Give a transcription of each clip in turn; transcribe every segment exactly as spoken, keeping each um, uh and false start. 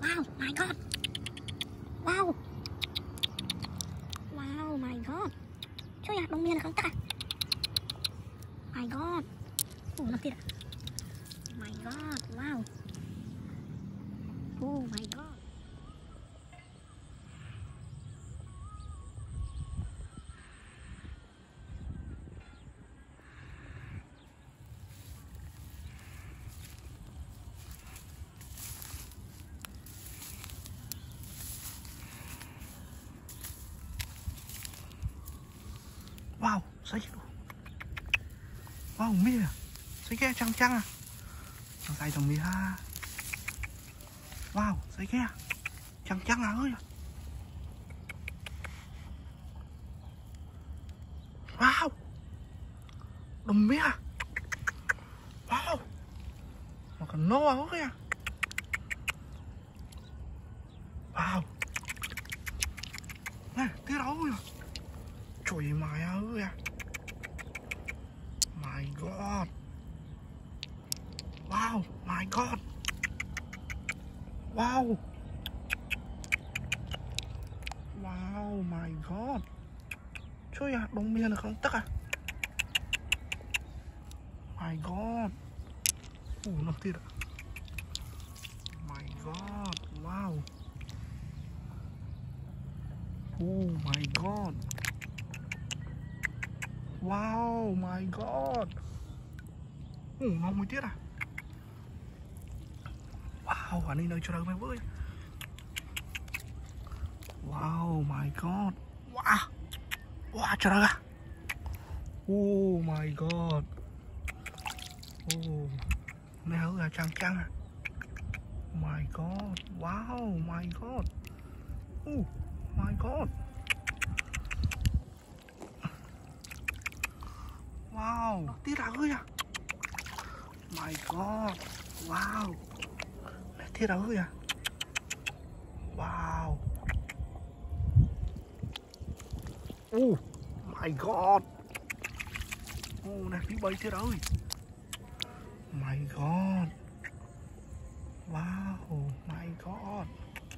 Wow, my god. Wow. Wow, my god. Trời ơi, đông miên là không ta. My god. Ủa, làm gì ạ? My god, wow. Oh my god. Wow, say chứ. Wow, mía. Say kia chăng chăng à. Chăng say trong mía ha. Wow, say kia. Chăng chăng à ơi. Wow. Đồng mía. Wow. Mà còn nô à ơi à. Wow. Nè, tí đâu rồi. Trời mày ơi à. My god. Wow, my god. Wow. Wow, my god. Trời ạ, đồng miên là không tất à. My god. Ủa, nó thiệt ạ. My god, wow. Oh my god. Wow, my god. Ủa, nó mới tiết à. Wow, anh ấy nơi cho đâu mày với. Wow, my god. Wow. Wow, cho đâu à. Oh my god. Oh. Này hứa là chăng chăng à. My god. Wow, my god. Oh my god. Wow, tiết à ơi à. My god. Wow. Này tiết à ơi à. Wow. Oh my god. Oh, này đi bay tiết ơi. My god. Wow, my god.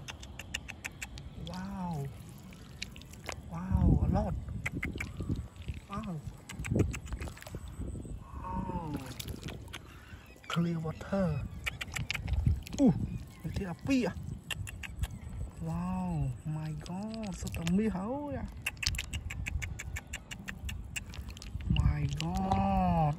Wow. Wow, a lot. Wow. Oh. Clear water. Uh, ini api ya. Wow, my god, setemi hau ya. My god.